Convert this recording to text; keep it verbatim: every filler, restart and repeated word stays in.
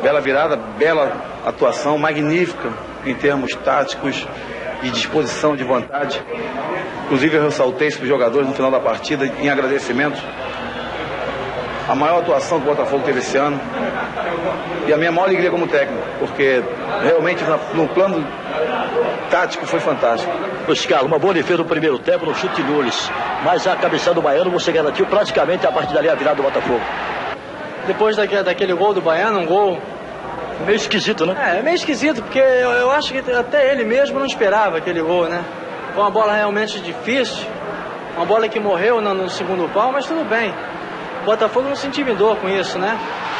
bela virada, bela atuação, magnífica em termos táticos e disposição de vontade. Inclusive eu ressaltei isso para os jogadores no final da partida em agradecimento. A maior atuação que o Botafogo teve esse ano e a minha maior alegria como técnico, porque realmente no plano tático foi fantástico. Oscar, uma boa defesa no primeiro tempo, no chute Nunes, mas a cabeçada do Baiano você garantiu praticamente a partir dali a virada do Botafogo. Depois daquele, daquele gol do Baiano, um gol meio esquisito, né? É, é meio esquisito, porque eu, eu acho que até ele mesmo não esperava aquele gol, né? Foi uma bola realmente difícil, uma bola que morreu no, no segundo pau, mas tudo bem. O Botafogo não se intimidou com isso, né?